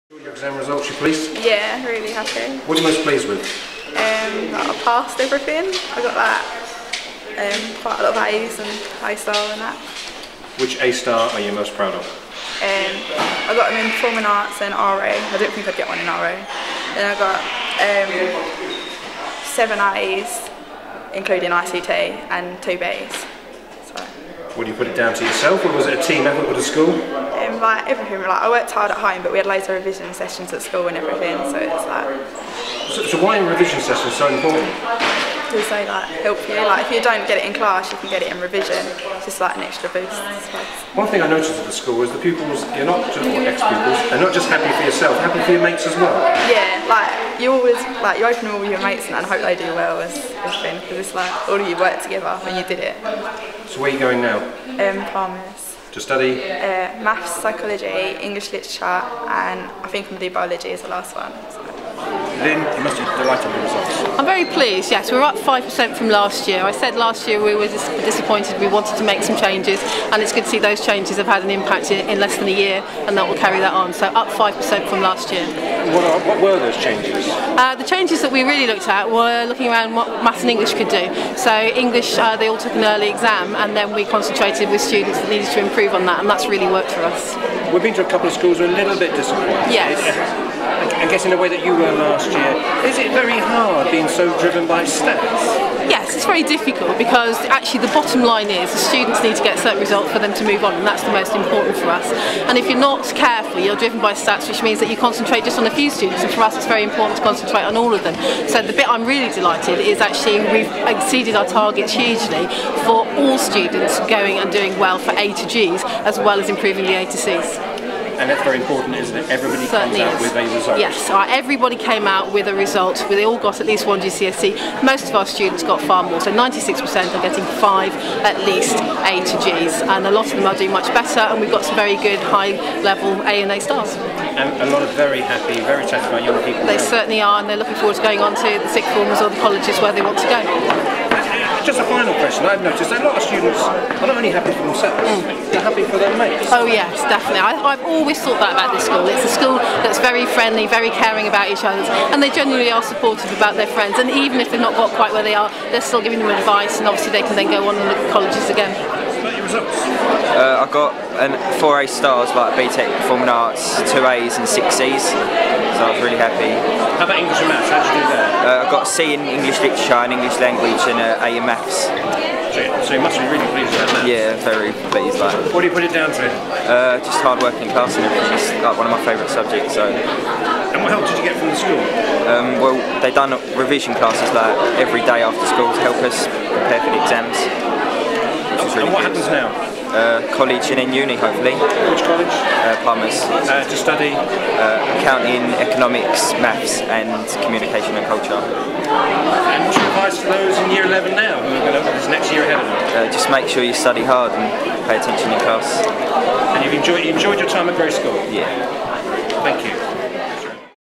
Your exam results, you pleased? Yeah, really happy. What are you most pleased with? I passed everything. I got quite a lot of A's and high star and that. Which A star are you most proud of? I got them in Performing Arts and RA. I didn't think I'd get one in RA. Then I got 7 A's, including ICT, and 2 B's. So. Would you put it down to yourself, or was it a team effort with the school? Like everything, like I worked hard at home, but we had loads of revision sessions at school and everything, so it's like... So why are revision sessions so important? Because they like help you, like if you don't get it in class, you can get it in revision. It's just like an extra boost, I suppose. One thing I noticed at the school is the pupils, you're not just ex-pupils, they're not just happy for yourself, happy for your mates as well. Yeah, like you always, like you open all your mates and hope they do well as everything, because it's like all of you work together when you did it. So where are you going now? Palmer's. To study? Maths, psychology, English literature, and I think I'm going to do biology as the last one. So. Lynn, you must be delighted with the results. I'm very pleased, yes. We're up 5% from last year. I said last year we were disappointed, we wanted to make some changes, and it's good to see those changes have had an impact in less than a year, and that will carry that on. So up 5% from last year. What were those changes? The changes that we really looked at were looking around what maths and English could do. So English, they all took an early exam, and then we concentrated with students that needed to improve on that, and that's really worked for us. We've been to a couple of schools who are a little bit disappointed. Yes. I guess in a way that you were last year. Is it very hard being so driven by stats? Yes, it's very difficult because actually the bottom line is the students need to get a certain result for them to move on, and that's the most important for us. And if you're not careful, you're driven by stats, which means that you concentrate just on a few students, and for us it's very important to concentrate on all of them. So the bit I'm really delighted is actually we've exceeded our targets hugely for all students going and doing well for A to Gs, as well as improving the A to Cs. And that's very important, isn't it? Everybody comes out with a result. Yes, everybody came out with a result. They all got at least 1 GCSE. Most of our students got far more, so 96% are getting 5 at least A to Gs, and a lot of them are doing much better, and we've got some very good high-level A and A stars. And a lot of very happy, very satisfied young people. They certainly are, and they're looking forward to going on to the sixth formers or the colleges where they want to go. Just a final question. I've noticed that a lot of students are not only happy for themselves, they're happy for their mates. Oh yes, definitely. I've always thought that about this school. It's a school that's very friendly, very caring about each other, and they genuinely are supportive about their friends, and even if they've not got quite where they are, they're still giving them advice, and obviously they can then go on and look at colleges again. What about your results? I got 4 A stars, like BTEC Performing Arts, 2 A's and 6 C's, so I was really happy. How about English and Maths? How did you do there? I got a C in English Literature and English Language, and an A in Maths. So you must be really pleased with that. Yeah, very pleased. Like. What do you put it down to? Just hard work in class and everything. It's like one of my favourite subjects. So. And what help did you get from the school? Well, they done revision classes like every day after school to help us prepare for the exams. And what happens now? College and then uni, hopefully. Which college? Palmer's. To study? Accounting, economics, maths and communication and culture. And what's your advice to those in year 11 now who are going to have this next year ahead of them? Just make sure you study hard and pay attention in class. And you've enjoyed your time at Grey School? Yeah. Thank you.